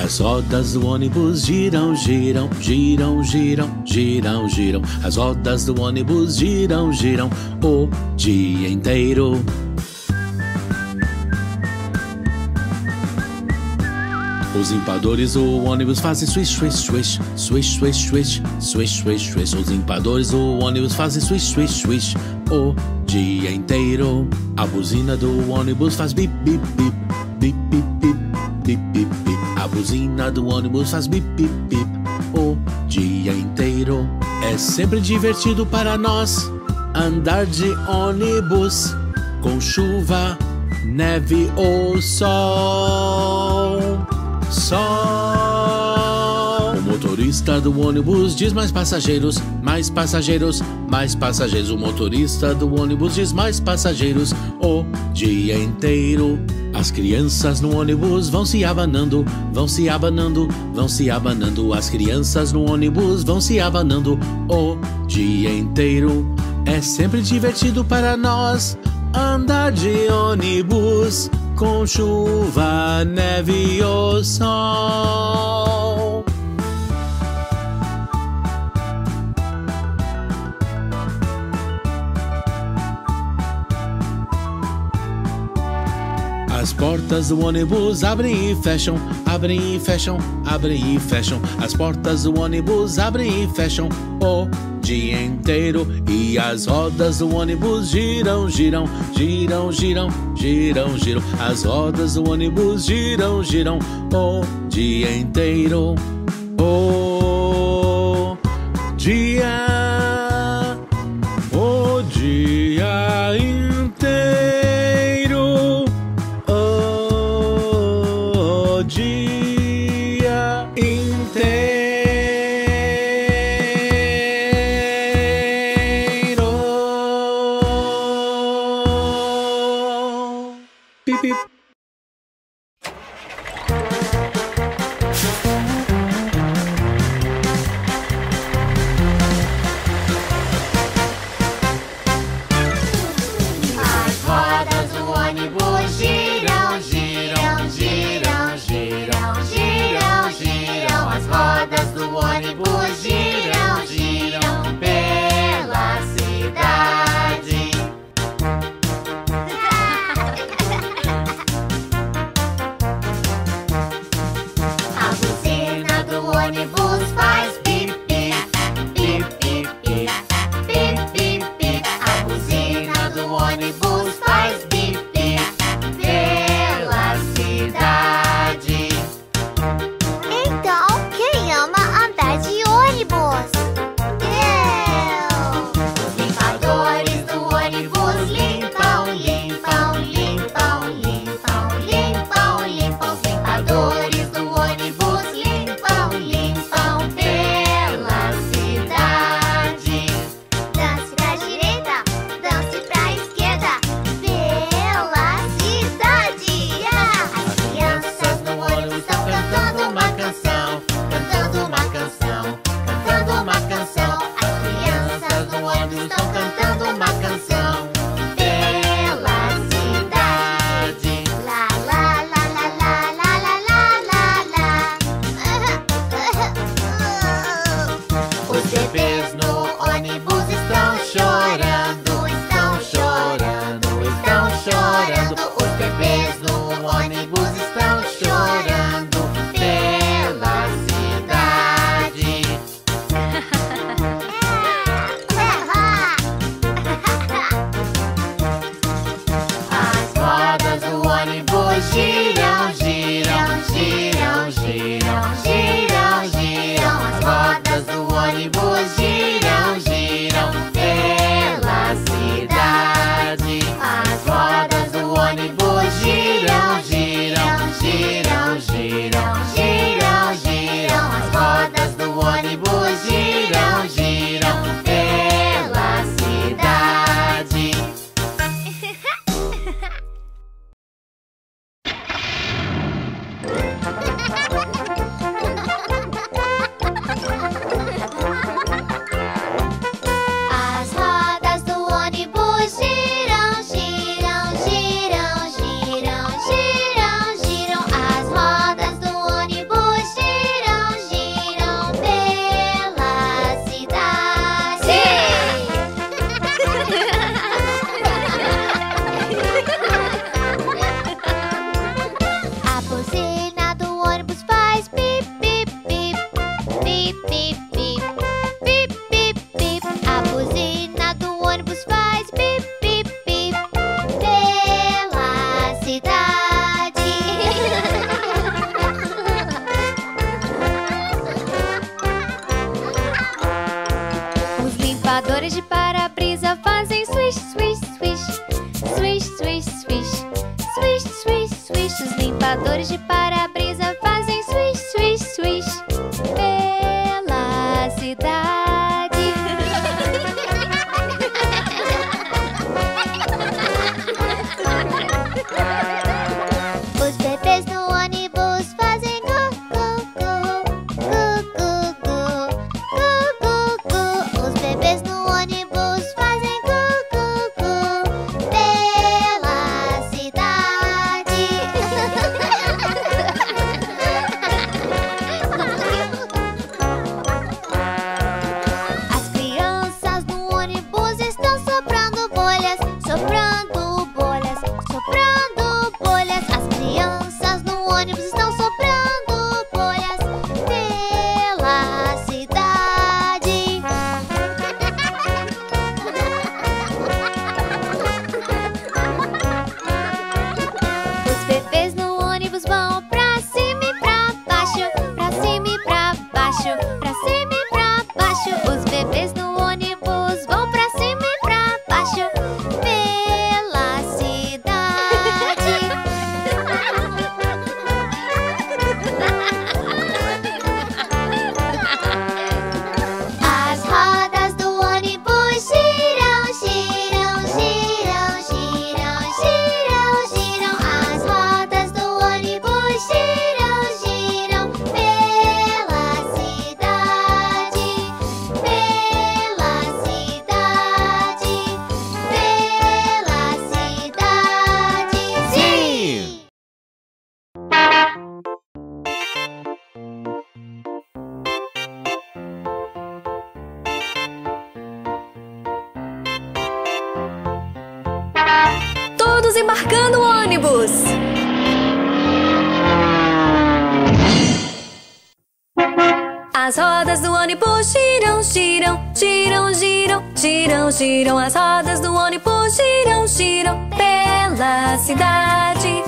As rodas do ônibus giram, giram, giram, giram, giram, giram. As rodas do ônibus giram, giram o dia inteiro. Os limpadores do ônibus fazem swish, swish, swish, swish, swish, swish, swish, swish, swish. Os limpadores do ônibus fazem swish, swish, swish o dia inteiro. A buzina do ônibus faz bip, bip, bip, bip, bip, bip, bip, bip, bip. A buzina do ônibus faz bip, bip, bip o dia inteiro. É sempre divertido para nós andar de ônibus, com chuva, neve ou sol. Sol. O motorista do ônibus diz mais passageiros, mais passageiros, mais passageiros. O motorista do ônibus diz mais passageiros o dia inteiro. As crianças no ônibus vão se abanando, vão se abanando, vão se abanando. As crianças no ônibus vão se abanando o dia inteiro. É sempre divertido para nós andar de ônibus, com chuva, neve ou sol. As portas do ônibus abrem e fecham, abrem e fecham, abrem e fecham. As portas do ônibus abrem e fecham o dia inteiro. E as rodas do ônibus giram, giram, giram, giram, giram, giram. As rodas do ônibus giram, giram o dia inteiro. O dia inteiro. O dia inteiro. Pip, pip. As rodas do ônibus giram, giram, giram, giram, giram, giram. As rodas do ônibus giram, giram pela cidade. A buzina do ônibus faz bip, bip, bip, bip, bip, bip, bip, bip. A buzina do ônibus faz bip, bip pela cidade. Então, quem ama andar de ônibus? Os limpadores do ônibus limpam, limpam, limpam, limpam, limpam, limpam. Os limpadores do ônibus limpam, limpam, faz pip, pip, pip. Pip, pip, pip. Pip, pip, pip. A buzina do ônibus faz pip, pip, pip. Pela cidade. Os limpadores de para-brisa fazem swish, swish, swish. Swish, swish, swish. Swish, swish, swish. Os limpadores de para-brisa fazem swish, swish, swish. Pela cidade. Os bebês no ônibus fazem gu, gu, gu. Gu, gu, gu. Gu, gu, gu. Os bebês no ônibus fazem gu, gu, gu. Pela cidade. As crianças no ônibus estão soprando bolhas, soprando bolhas, soprando bolhas. As crianças no ônibus estão soprando bolhas pela cidade. Os bebês no ônibus vão pra cima e pra baixo, pra cima e pra baixo, pra cima e pra baixo. Os bebês no ônibus vão pra cima e pra baixo pela cidade. As rodas do ônibus giram, giram, giram, giram, giram, giram. As rodas do ônibus giram, giram pela cidade, pela cidade, pela cidade. Sim! Todos embarcando o ônibus. As rodas do ônibus giram, giram, giram, giram, giram, giram. As rodas do ônibus giram, giram pela cidade.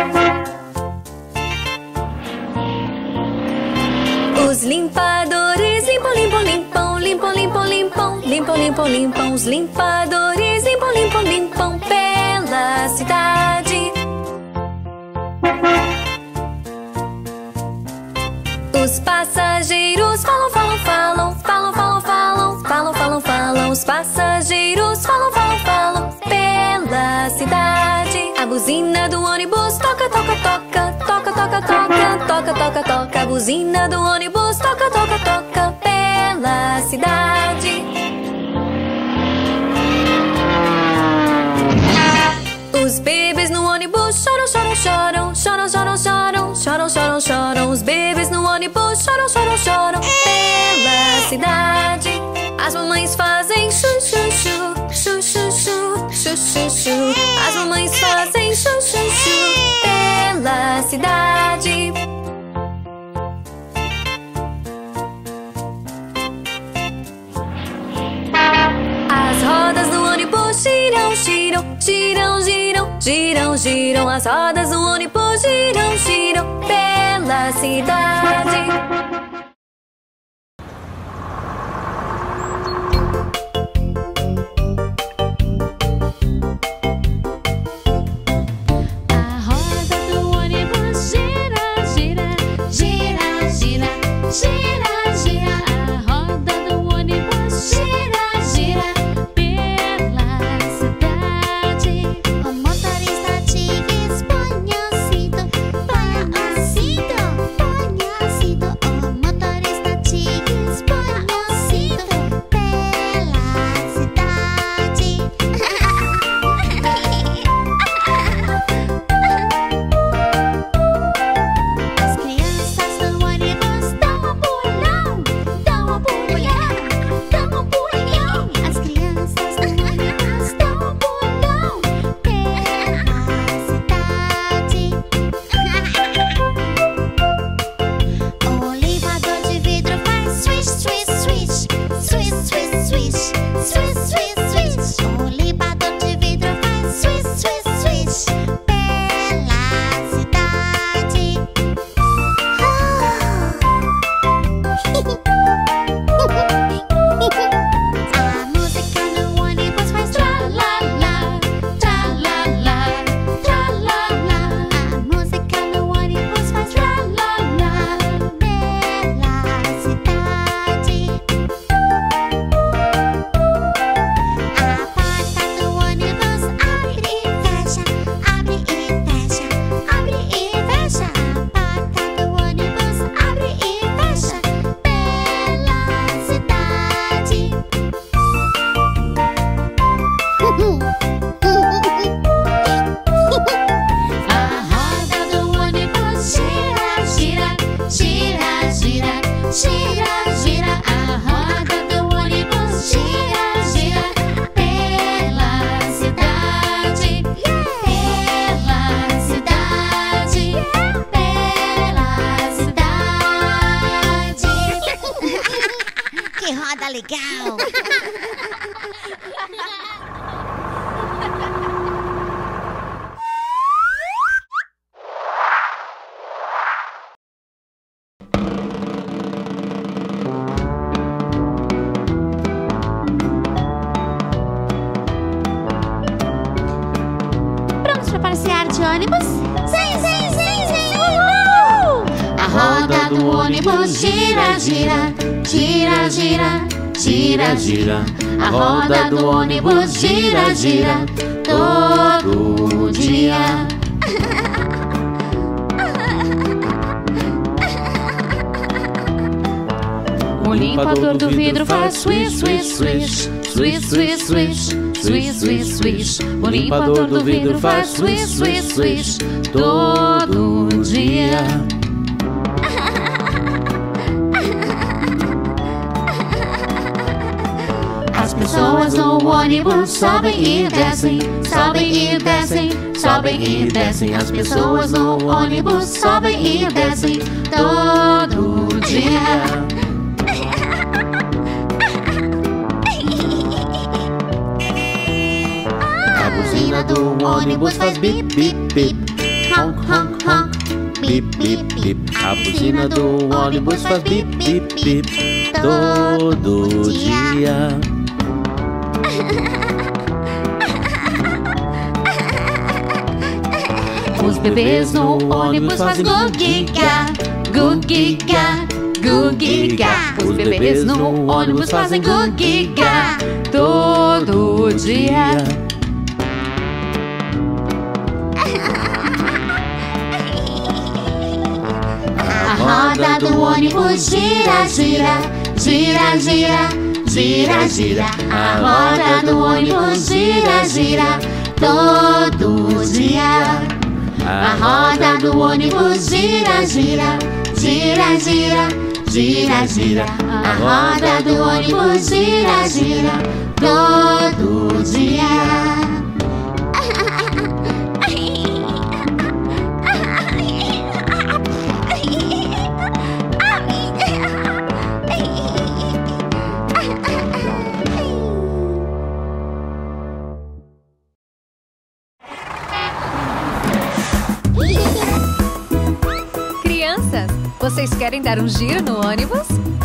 Os limpadores limpam, limpam, limpam, limpam, limpam, limpam, limpam, limpam, limpam. Os limpadores limpam, limpam, limpam pela cidade. Os passageiros falam, falam, falam, falam, falam, falam, falam, falam, falam. Os passageiros falam, falam, falam pela cidade. A buzina do ônibus toca, toca, toca, toca, toca, toca, toca, toca, toca. A buzina do ônibus toca, toca, toca pela cidade. Os bebês no ônibus choram, choram, choram, choram, choram, choram, choram, choram, choram. Os bebês no ônibus choram, choram, choram pela cidade. As mamães fazem chu, chu, chu, chu, chu, chu, chu, chu, chu. As mamães fazem chu, chu, chu pela cidade. As rodas do ônibus giram, giram, giram, giram, giram, giram. As rodas do ônibus giram, giram pela cidade. A roda do ônibus gira, gira, gira, gira, gira, gira. A roda do ônibus gira, gira pela cidade. O motorista te diz: ponha o cinto, ponha o cinto, ponha o cinto. tá legal. Prontos pra passear de ônibus? Sim, sim, sim, sim. Uhul! A roda do ônibus gira, gira, gira, gira, gira, gira. A roda do ônibus gira, gira, todo dia. O limpador do vidro faz swish, swish, swish, swish, swish, swish, swish, swish, swish. O limpador do vidro faz swish, swish, swish, todo dia. As pessoas no ônibus sobem e descem, sobem e descem, sobem e descem. As pessoas no ônibus sobem e descem todo dia. A buzina do ônibus faz bip, bip, bip. Honk, honk, honk. Bip, bip, bip. A buzina do ônibus faz bip, bip, bip todo dia. Os bebês no ônibus fazem gugiga, gugiga, gugiga. Os bebês no ônibus fazem gugiga todo dia. A roda do ônibus gira, gira, gira, gira, gira, gira. A roda do ônibus gira, gira todo dia. A roda do ônibus gira, gira, gira, gira, gira, gira. A roda do ônibus gira, gira todo dia. Crianças, vocês querem dar um giro no ônibus?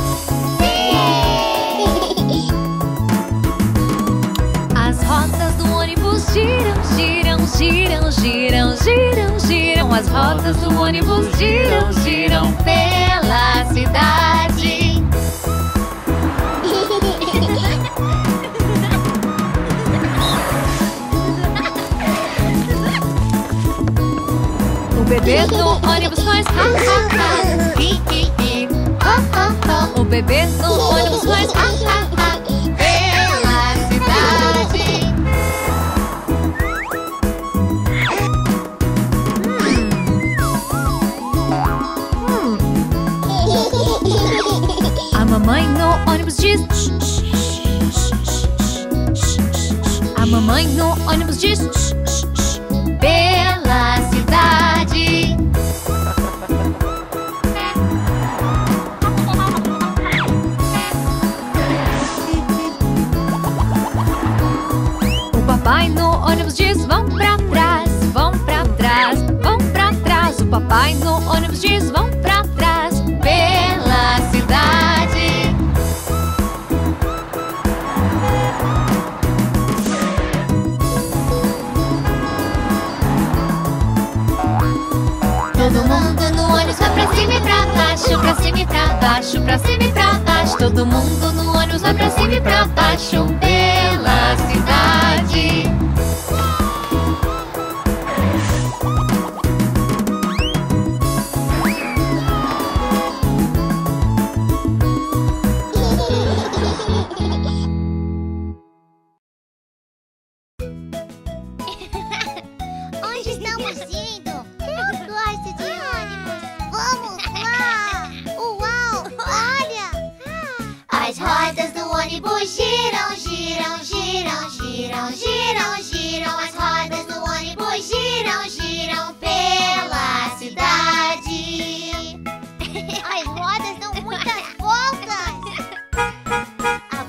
As rodas do ônibus giram, giram, giram, giram, giram, giram. As rodas do ônibus giram, giram pela cidade. O bebê no ônibus faz ha, ha, ha, hi, hi, hi, ho, ho, ho. O bebê no ônibus faz ha, ha, ha, pela cidade. A mamãe no ônibus diz shh, shh, shh, shh, shh, shh. A mamãe no ônibus diz shh, shh, shh, pela cidade. O papai no ônibus diz vão pra trás, vão pra trás, vão pra trás. O papai no ônibus diz vão pra trás, pela cidade. Todo mundo no ônibus vai pra cima e pra baixo, pra cima e pra baixo, pra cima e pra baixo. Todo mundo no ônibus vai pra cima e pra baixo, pela cidade. Onde estamos indo? Eu gosto de ônibus. Vamos lá! Uau! Olha! As rodas do ônibus giram, giram, giram, giram, giram, giram. As rodas do ônibus giram, giram pela cidade. As rodas dão muitas voltas. A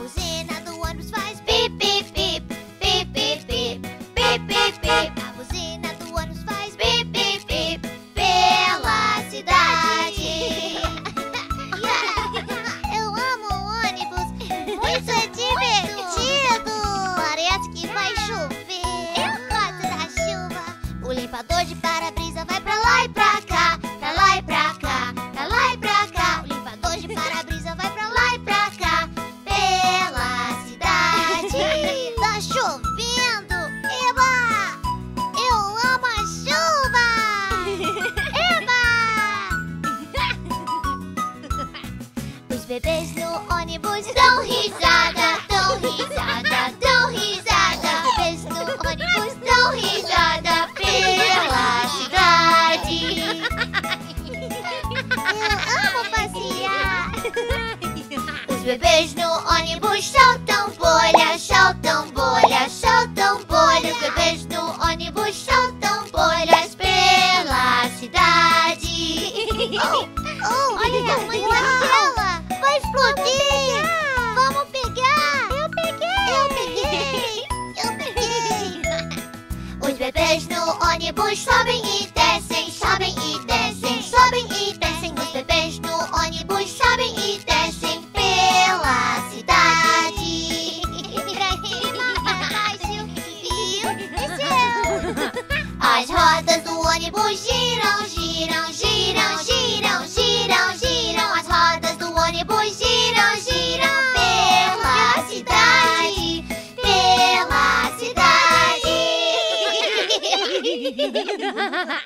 Os bebês no ônibus dão risada, dão risada, dão risada. Os bebês no ônibus dão risada pela cidade. Eu amo passear. Os bebês no ônibus soltam bolhas, soltam bolhas, soltam bolhas. Os bebês no ônibus soltam bolhas pela cidade. Olha o tamanho dela! Vai explodir! Vamos pegar! Eu peguei! Eu peguei! Os bebês no ônibus sobem e descem, sobem e descem, sobem e descem. Os bebês no ônibus sobem e descem pela cidade. Pra cima, pra baixo, viu? Desceu! As rodas do ônibus giram, giram, giram, giram, giram, giram. As rodas do ônibus giram, giram pela cidade, pela cidade.